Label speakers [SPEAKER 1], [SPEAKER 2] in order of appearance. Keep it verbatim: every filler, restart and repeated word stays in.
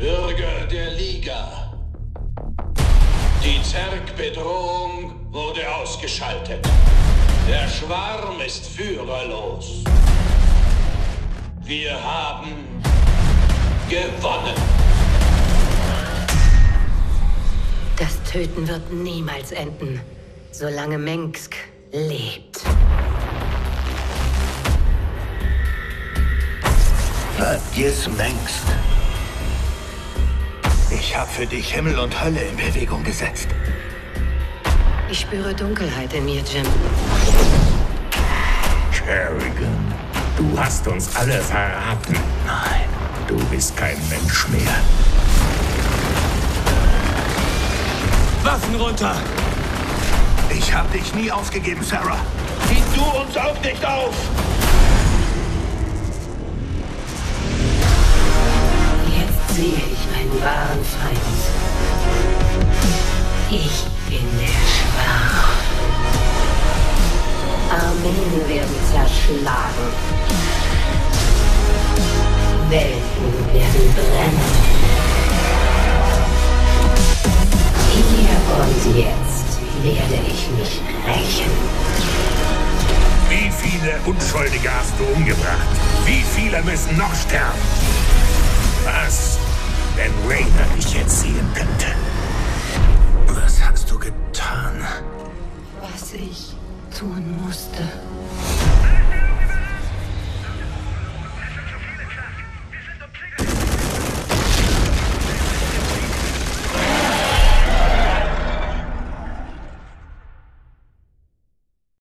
[SPEAKER 1] Bürger der Liga. Die Zerg-Bedrohung wurde ausgeschaltet. Der Schwarm ist führerlos. Wir haben gewonnen.
[SPEAKER 2] Das Töten wird niemals enden, solange Mengsk lebt.
[SPEAKER 3] Vergiss Mengsk. Ich habe für dich Himmel und Hölle in Bewegung gesetzt.
[SPEAKER 2] Ich spüre Dunkelheit in mir, Jim.
[SPEAKER 4] Kerrigan, du hast uns alle verraten.
[SPEAKER 3] Nein.
[SPEAKER 4] Du bist kein Mensch mehr.
[SPEAKER 3] Waffen runter! Ich hab dich nie aufgegeben, Sarah. Gib du uns auch nicht auf!
[SPEAKER 2] Jetzt sehe ich meinen wahren Feind. Ich bin der Schwarm. Armeen werden zerschlagen. Welten werden brennen. Hier und jetzt werde ich mich rächen.
[SPEAKER 4] Wie viele Unschuldige hast du umgebracht? Wie viele müssen noch sterben? Was, wenn Raynor dich jetzt sehen könnte?
[SPEAKER 3] Was hast du getan?
[SPEAKER 2] Was ich tun muss.